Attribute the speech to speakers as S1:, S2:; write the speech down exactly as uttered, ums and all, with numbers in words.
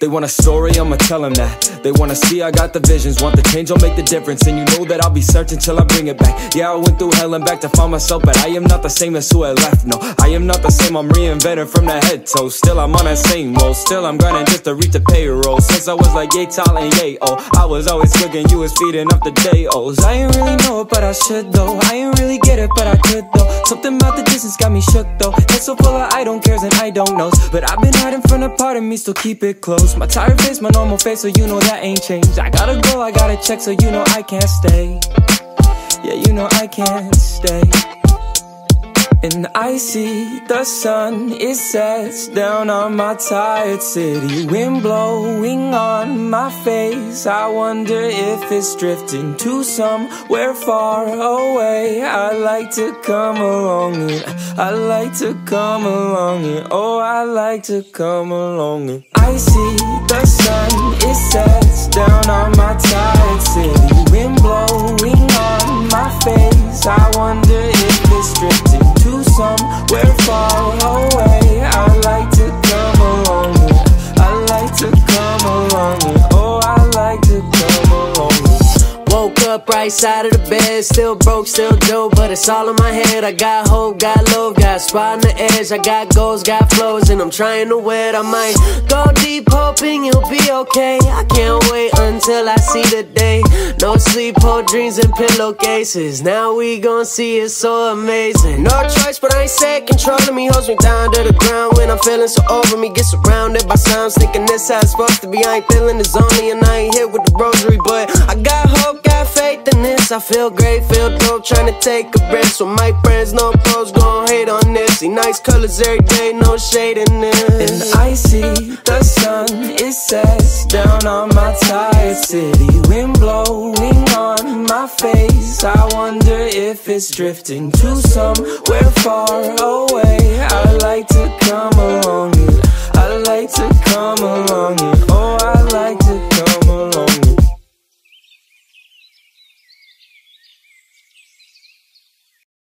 S1: They want a story, I'ma tell them that. They wanna see I got the visions, want the change, I'll make the difference. And you know that I'll be searching till I bring it back. Yeah, I went through hell and back to find myself, but I am not the same as who I left, no. I am not the same, I'm reinvented from the head to toe. Still I'm on that same roll, still I'm grinding just to reach the payroll. Since I was like yay tall and yay oh, I was always cooking, you was feeding up the day-ohs. I ain't really know it, but I should though. I ain't really get it, but I could though. Something about the distance got me shook though. Head so full of I don't cares and I don't knows, but I've been hiding from a part of me, still keep it close. My tired face, my normal face, so you know that ain't changed. I gotta go, I gotta check, so you know I can't stay. Yeah, you know I can't stay. And I see the sun, it sets down on my tired city. Wind blowing on my face, I wonder if it's drifting to somewhere far away. I like to come along and I like to come along and oh, I like to come along and I see the sun, it sets down on my tired city. Wind blowing on my face, I wonder if it's drifting to somewhere far away. I like to come along and I like to come along and oh, I like to come along and
S2: woke up right side of the bed, still broke, still dope, but it's all in my head. I got hope, got love, got a spot on the edge. I got goals, got flows, and I'm trying to wed. I might go deep, hoping you'll be okay. I can't wait until I see the day. No sleep, hold dreams in pillowcases. Now we gon' see it so amazing. No choice, but I ain't set controlling me, holds me down to the ground when I'm feeling so over me. Get surrounded by sounds, thinking this how it's supposed to be. I ain't feeling the zonely, and I ain't hit with the rosary, but I got hope, got faith in this. I feel great, feel dope, trying to take a risk. With my friends, no pros, gon' hate on this. See nice colors every day, no shade in this.
S1: And I see the sun, it sets down on my tired city. Wind blowing on my face, I wonder if it's drifting to somewhere far away. I like to